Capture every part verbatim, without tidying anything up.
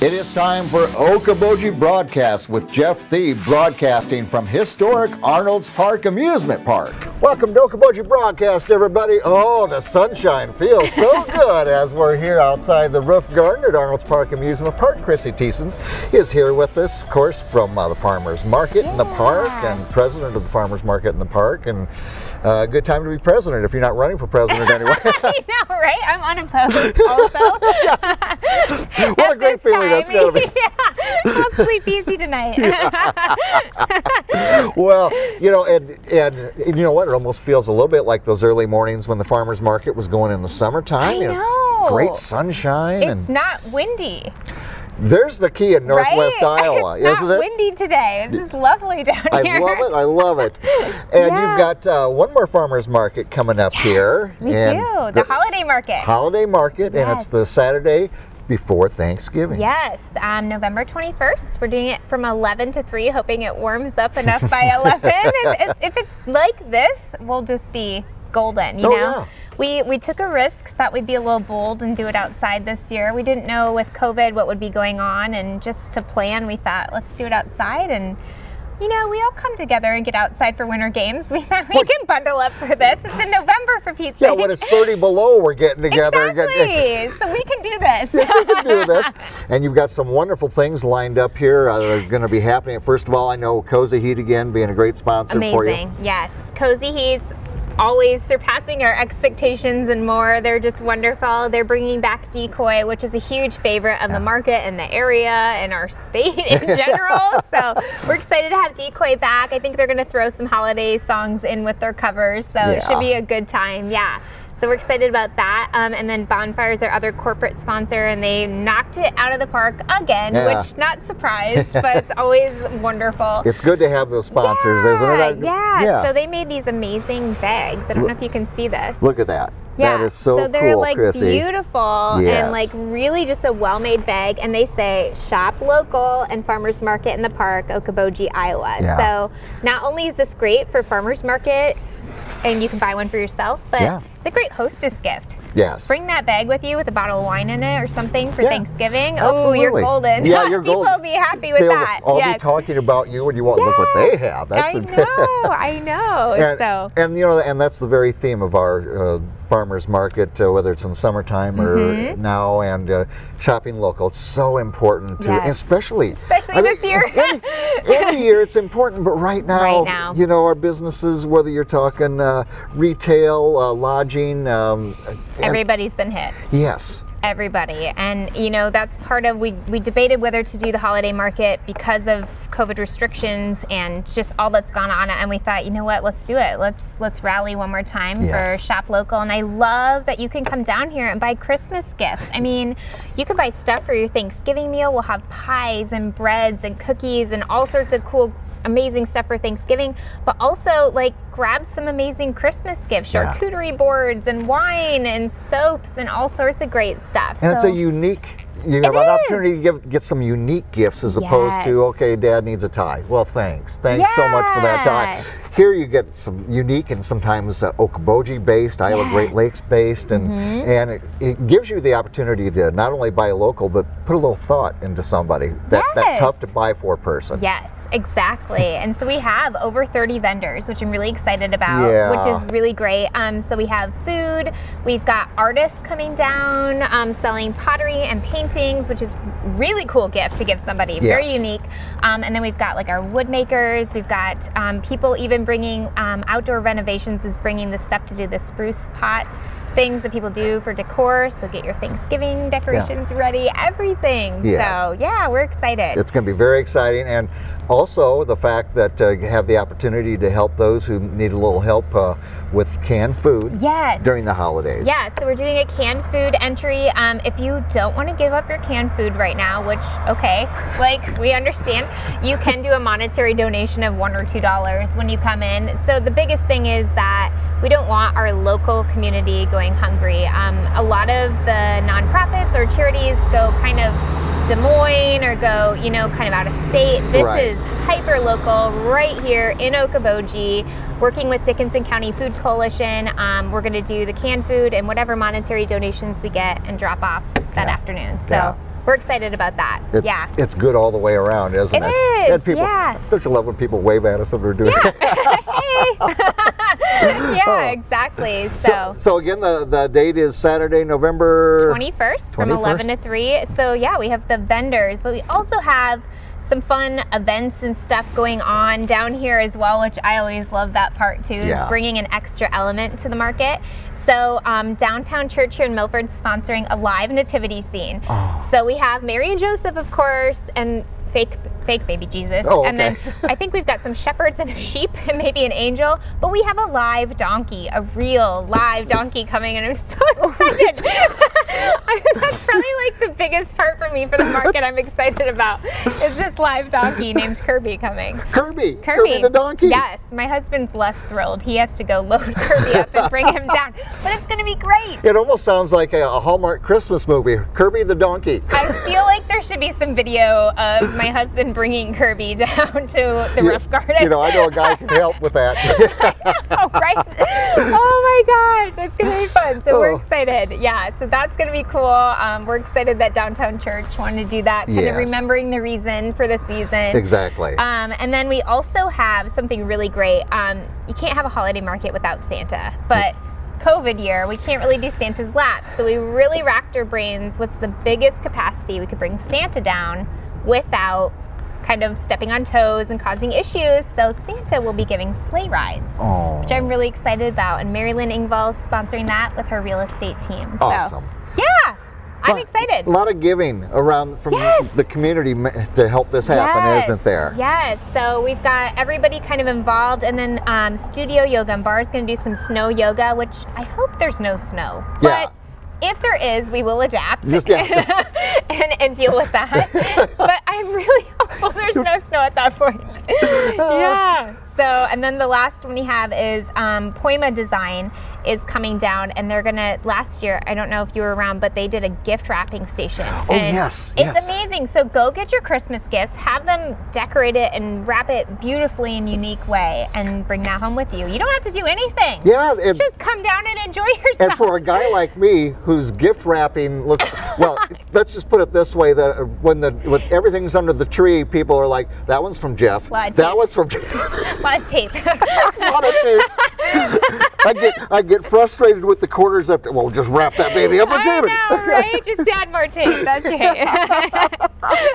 It is time for Okoboji Broadcast with Jeff Thiessen, broadcasting from historic Arnold's Park Amusement Park. Welcome to Okoboji Broadcast, everybody. Oh, the sunshine feels so good as we're here outside the roof garden at Arnold's Park Amusement Park. Krissy Thiessen is here with us, of course, from uh, the Farmers Market yeah. in the park, and president of the Farmers Market in the park. And uh, good time to be president if you're not running for president anyway. I know, right? I'm unopposed also. What a great feeling that's got to be. Yeah, I'll sleep easy tonight. Well, you know, and, and, and you know what? It almost feels a little bit like those early mornings when the farmers market was going in the summertime. I you know. know great sunshine. It's and not windy. There's the key in Northwest right? Iowa, it's isn't not it? windy today. This is lovely down I here. I love it. I love it. And yeah. you've got uh, one more farmers market coming up yes, here. We and do. The, the holiday market. Holiday market, yes. And it's the Saturday before Thanksgiving. Yes, um, November twenty-first. We're doing it from eleven to three, hoping it warms up enough by eleven. if, if, if it's like this, we'll just be golden, you oh, know? Yeah. We, we took a risk, thought we'd be a little bold and do it outside this year. We didn't know with COVID what would be going on, and just to plan, we thought, let's do it outside. And you know, we all come together and get outside for winter games. We thought we can bundle up for this. It's in November, for Pete's sake. Yeah, when it's thirty below, we're getting together. Exactly. So we can do this. Yeah, we can do this. And you've got some wonderful things lined up here uh, that are going to be happening. First of all, I know Cozy Heat again being a great sponsor Amazing. for you. Amazing. Yes. Cozy Heat's always surpassing our expectations and more. They're just wonderful. They're bringing back decoy, which is a huge favorite of yeah. the market and the area and our state in general. So we're excited to have decoy back. I think they're going to throw some holiday songs in with their covers, so yeah. it should be a good time. Yeah. So we're excited about that. Um, and then Bonfire's our other corporate sponsor, and they knocked it out of the park again, yeah. which not surprised, but it's always wonderful. It's good to have those sponsors, yeah, isn't it? I, yeah. yeah. So they made these amazing bags. I don't know if you can see this. Look at that. Yeah. That is so, so they're cool, like Krissy. beautiful yes. and like really just a well-made bag, and they say shop local and farmers market in the park, Okoboji, Iowa. Yeah. So not only is this great for farmers market, and you can buy one for yourself, but yeah. it's a great hostess gift. Yes. Bring that bag with you with a bottle of wine in it or something for yeah. Thanksgiving. Absolutely. Oh, you're golden. Yeah, you're People golden. will be happy with They'll that. all yes. be talking about you, and you want yes. look what they have. That's I the know, I know. and, so. and you know, and that's the very theme of our uh, farmers market, uh, whether it's in summertime or mm-hmm. now, and uh, shopping local. It's so important to, yes. especially, especially I this mean, year. any, any year it's important, but right now, right now, you know, our businesses, whether you're talking uh, retail, uh, lodging, um, everybody's been hit. Yes. Everybody. And you know, that's part of, we, we debated whether to do the holiday market because of COVID restrictions and just all that's gone on, and we thought, you know what, let's do it. Let's let's rally one more time yes. for Shop Local. And I love that you can come down here and buy Christmas gifts. I mean, you can buy stuff for your Thanksgiving meal. We'll have pies and breads and cookies and all sorts of cool amazing stuff for Thanksgiving, but also like grab some amazing Christmas gifts, yeah. charcuterie boards and wine and soaps and all sorts of great stuff. And so, it's a unique, you have an opportunity to give, get some unique gifts as opposed yes. to, okay, Dad needs a tie. Well, thanks. Thanks yeah. so much for that tie. Here you get some unique and sometimes uh, Okoboji based, Iowa yes. Great Lakes based, and mm-hmm. and it, it gives you the opportunity to not only buy local, but put a little thought into somebody, that, yes. that tough to buy for person. Yes, exactly. And so we have over thirty vendors, which I'm really excited about, yeah. which is really great. Um, so we have food, we've got artists coming down, um, selling pottery and paintings, which is really cool gift to give somebody, yes. very unique. Um, and then we've got like our wood makers, we've got um, people even bringing um, outdoor renovations is bringing the stuff to do the spruce pot things that people do for decor, so get your Thanksgiving decorations yeah. ready, everything. Yes. So yeah, we're excited. It's going to be very exciting, and also the fact that uh, you have the opportunity to help those who need a little help uh, with canned food yes. during the holidays. Yeah, so we're doing a canned food entry. Um, if you don't want to give up your canned food right now, which, okay, like we understand, you can do a monetary donation of one or two dollars when you come in. So the biggest thing is that we don't want our local community going hungry. Um, a lot of the nonprofits or charities go kind of Des Moines or go, you know, kind of out of state. This right. is hyper local right here in Okoboji, working with Dickinson County Food Coalition. Um, we're going to do the canned food and whatever monetary donations we get and drop off that yeah. afternoon. So yeah. we're excited about that. It's, yeah. It's good all the way around, isn't it? It is, and people, yeah. Don't you love when people wave at us when we're doing yeah. it? yeah, Oh. exactly. So, so, so again, the, the date is Saturday, November twenty-first from eleven to three. So yeah, we have the vendors, but we also have some fun events and stuff going on down here as well, which I always love that part too, Yeah. is bringing an extra element to the market. So um, Downtown Church here in Milford is sponsoring a live nativity scene. Oh. So we have Mary and Joseph, of course, and fake fake baby Jesus. Oh, okay. And then I think we've got some shepherds and a sheep and maybe an angel, but we have a live donkey, a real live donkey coming, and I'm so excited. I mean, that's probably like the biggest part for me for the market I'm excited about is this live donkey named Kirby coming. Kirby, Kirby, Kirby the donkey. Yes, my husband's less thrilled. He has to go load Kirby up and bring him down, but it's gonna be great. It almost sounds like a, a Hallmark Christmas movie, Kirby the donkey. I feel like there should be some video of my husband bringing Kirby down to the you, roof garden. You know, I know a guy can help with that. Oh, right? Oh my gosh, it's gonna be fun. So Oh. we're excited. Yeah, so that's gonna be cool. Um, we're excited that Downtown Church wanted to do that, kind Yes. of remembering the reason for the season. Exactly. Um, and then we also have something really great. Um, you can't have a holiday market without Santa, but COVID year, we can't really do Santa's lap. So we really racked our brains. What's the biggest capacity we could bring Santa down without kind of stepping on toes and causing issues? So Santa will be giving sleigh rides, Oh. which I'm really excited about. And Mary Lynn Ingvall's sponsoring that with her real estate team. Awesome. So, yeah, I'm Lot- excited. A lot of giving around from Yes. the community ma- to help this happen, Yes. isn't there? Yes. So we've got everybody kind of involved, and then um, Studio Yoga and Bar is going to do some snow yoga, which I hope there's no snow. Yeah. But if there is, we will adapt Just, yeah. and, and deal with that. But I'm really hopeful there's no snow at that point. Yeah. So, and then the last one we have is um, Poima Design is coming down, and they're gonna, last year, I don't know if you were around, but they did a gift wrapping station. Oh, And yes, It's yes. amazing. So go get your Christmas gifts, have them decorate it and wrap it beautifully and unique way, and bring that home with you. You don't have to do anything. Yeah, and, Just come down and enjoy yourself. and for a guy like me whose gift wrapping looks, well, let's just put it this way, that when the when everything's under the tree, people are like, that one's from Jeff, Lot of that tape. one's from A lot of tape. a lot of tape. I get I get frustrated with the corners after, well, just wrap that baby up and I tape know, right? Just add more tape. That's right.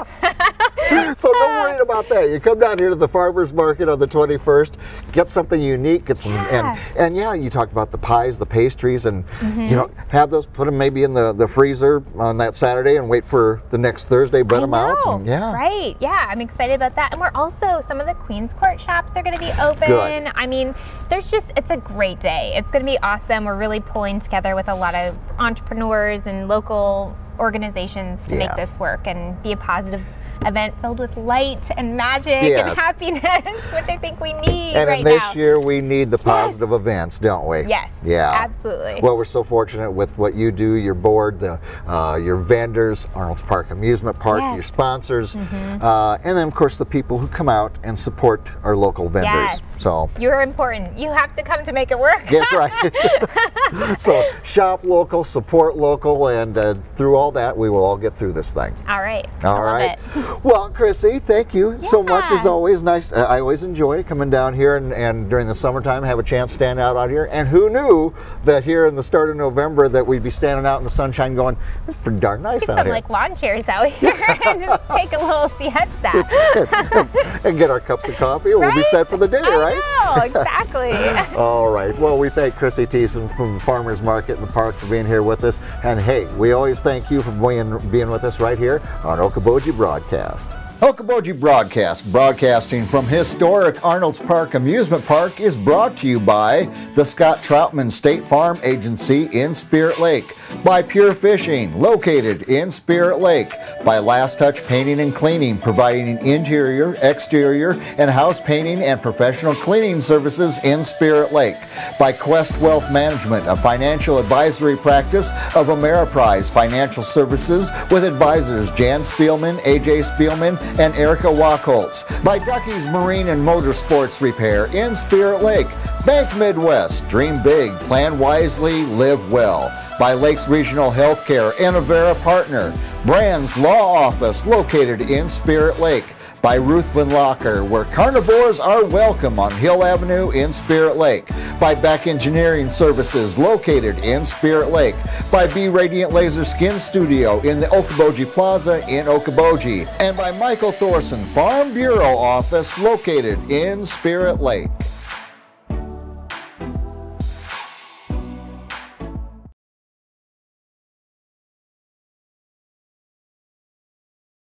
it. So no worry about that. You come down here to the farmers market on the twenty-first, get something unique, get some, Yeah. and and yeah, you talked about the pies, the pastries, and you know, have those, put them maybe in the, the freezer on that Saturday and wait for the next Thursday, bread I them out. know, And, yeah. Right. Yeah, I'm excited about that. And we're also, some of the Queen's Court shops are going to be open. Good. I mean, there's just, it's a great day. It's going to be awesome. We're really pulling together with a lot of entrepreneurs and local organizations to Yeah. make this work and be a positive event filled with light and magic Yes. and happiness, which I think we need And right in this now. year, we need the positive events, don't we? Yes. Yeah. Absolutely. Well, we're so fortunate with what you do, your board, the uh, your vendors, Arnold's Park Amusement Park, Yes. your sponsors, uh, and then of course the people who come out and support our local vendors. Yes. So You're important. You have to come to make it work. that's right. So shop local, support local, and uh, through all that, we will all get through this thing. All right. All I love right. it. Well, Krissy, thank you so much as Yeah. always. Nice. Uh, I always enjoy coming down here and, and during the summertime have a chance to stand out out here. And who knew that here in the start of November that we'd be standing out in the sunshine going, it's pretty darn nice Get out some here. like lawn chairs out here and just take a little siesta. And get our cups of coffee and we'll be Right? set for the day, I right? know, exactly. All right. Well, we thank Krissy Thiessen from Farmers Market in the Park for being here with us. And hey, we always thank you for being, being with us right here on Okoboji Broadcast. Okoboji Broadcast, broadcasting from historic Arnold's Park Amusement Park, is brought to you by the Scott Troutman State Farm Agency in Spirit Lake, by Pure Fishing, located in Spirit Lake, by Last Touch Painting and Cleaning, providing interior, exterior, and house painting and professional cleaning services in Spirit Lake, by Quest Wealth Management, a financial advisory practice of Ameriprise Financial Services with advisors Jan Spielman, A J Spielman, and Erica Wachholz, by Ducky's Marine and Motorsports Repair in Spirit Lake, Bank Midwest, dream big, plan wisely, live well, by Lakes Regional Healthcare and Avera Partner, Brand's Law Office, located in Spirit Lake. By Ruthven Locker, where carnivores are welcome on Hill Avenue in Spirit Lake. By Beck Engineering Services, located in Spirit Lake. By B Radiant Laser Skin Studio in the Okoboji Plaza in Okoboji. And by Michael Thorson Farm Bureau Office, located in Spirit Lake.